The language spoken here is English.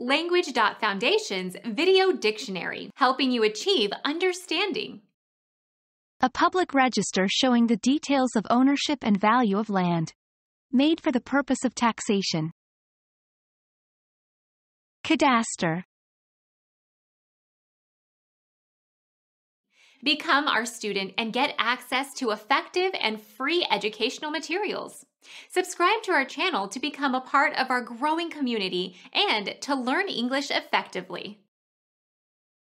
Language.Foundation's Video Dictionary, helping you achieve understanding. A public register showing the details of ownership and value of land. Made for the purpose of taxation. Cadastre. Become our student and get access to effective and free educational materials. Subscribe to our channel to become a part of our growing community and to learn English effectively.